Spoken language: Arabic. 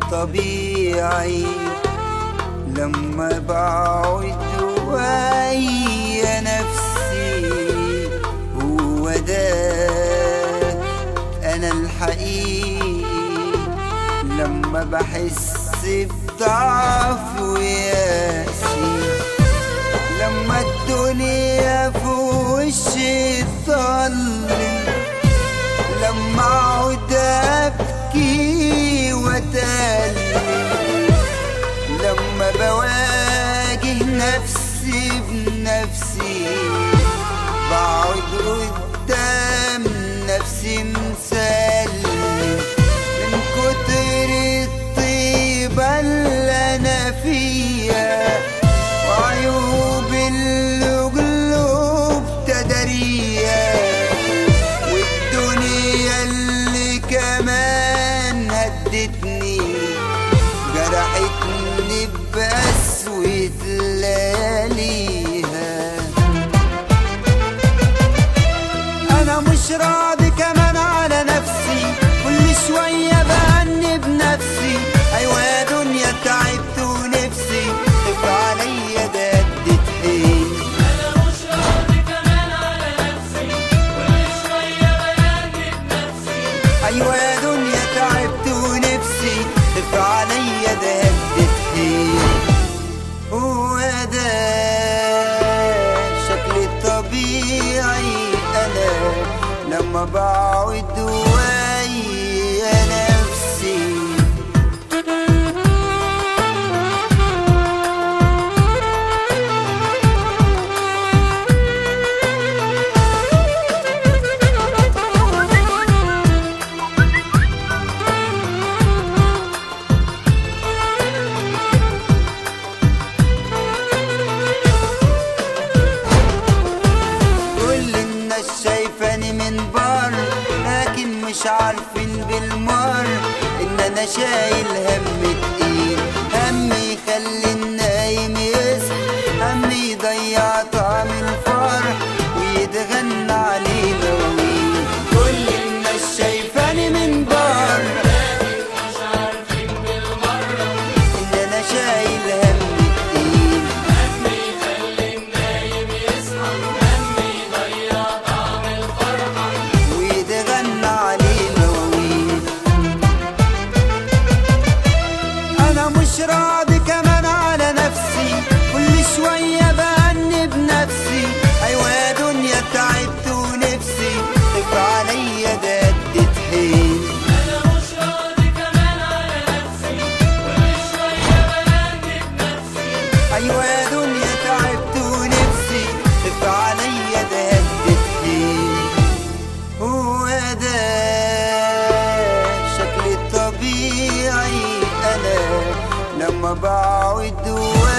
طبيعي لما بقعد ويا نفسي. هو ده أنا الحقيقي لما بحس بضعف وياسي. لما الدنيا في وشي تضلم، لما اقعد ابكي واتألم، لما بواجه نفسي بنفسي، بقعد قدام نفسي مسلم من كتر الطيبة اللي انا فيها وعيوب القلوب تداريها، والدنيا اللي كمان هدتني جرحتني بقسوة لياليها. أنا مش راضي كمان على نفسي، كل شوية بأنب نفسي. أيوة يا دنيا تعبت ونفسي تبقى عليا دقت حيل. أنا مش راضي كمان على نفسي، كل شوية بأنب نفسي. أيوة يا دنيا تعبت ونفسي تبقى عليا دقت حيل. هو ده شكلي الطبيعي أنا لما بقعد ويا نفسي. شايفاني من بر لكن مش عارفين بالمر ان انا شايل هم تقيل. همي يخلي النايم يصحى، همي يضيع طعم الفرح ويتغنى عليه مواويل. كل الناس شايفاني من بر لكن مش عارفين بالمرة ان انا شايل هم تقيل. همي يخلي النايم يصحى، همي يضيع طعم الفرحة ويتغنى عليه مواويل. أنا مش راضي كمان على نفسي، كل شوية بأنب نفسي. أيوة يا دنيا تعبت ونفسي تبقى عليا دقت حيل. أنا مش راضي كمان على نفسي، كل شوية بأنب نفسي. أيوة يا دنيا تعبت ونفسي تبقى عليا دقت حيل. هو ده شكلي الطبيعي أنا لما بقعد